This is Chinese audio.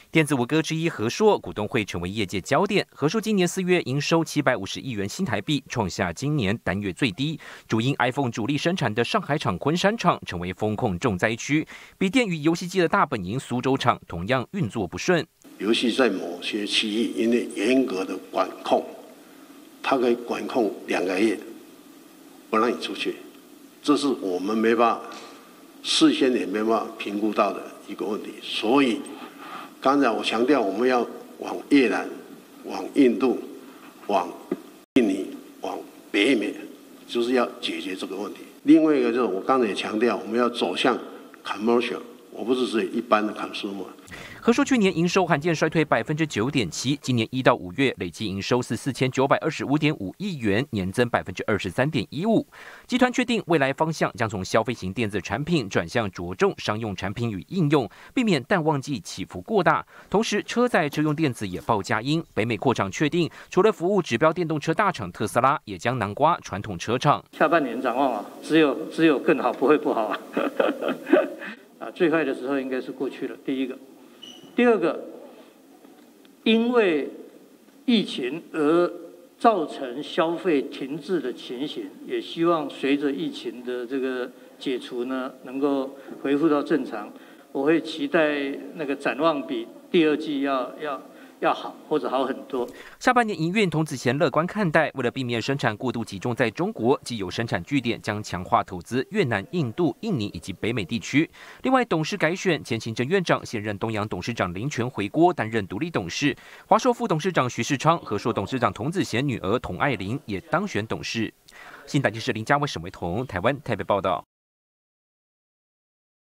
电子五哥之一和硕股东会成为业界焦点。和硕今年4月营收750亿元新台币，创下今年单月最低。主因 iPhone 主力生产的上海厂昆山厂成为风控重灾区，笔电与游戏机的大本营苏州厂同样运作不顺。 游戏在某些区域因为严格的管控，它可以管控2个月，不让你出去，这是我们没办法事先也没办法评估到的一个问题，所以。刚才我强调，我们要往越南、往印度、往印尼、往北美，就是要解决这个问题。另外一个就是我刚才也强调，我们要走向 commercial， 我不是指一般的 consumer。 和硕去年营收罕见衰退9.7%，今年1到5月累计营收是4925.5亿元，年增23.15%。集团确定未来方向将从消费型电子产品转向着重商用产品与应用，避免淡旺季起伏过大。同时，车载车用电子也报佳音，北美扩厂确定，除了服务指标电动车大厂特斯拉，也将囊括传统车厂。 下半年展望只有更好，不会不好最坏的时候应该是过去了。第一个。第二个，因为疫情而造成消费停滞的情形，也希望随着疫情的这个解除呢，能够恢复到正常。我会期待那个展望比第2季要好，或者好很多。 下半年营运童子贤乐观看待，为了避免生产过度集中在中国，既有生产据点将强化投资越南、印度、印尼以及北美地区。另外，董事改选，前行政院长、现任东洋董事长林权回国担任独立董事，华硕副董事长徐世昌、和硕董事长童子贤女儿童爱玲也当选董事。新台电视林佳伟、沈维彤，台湾台北报道。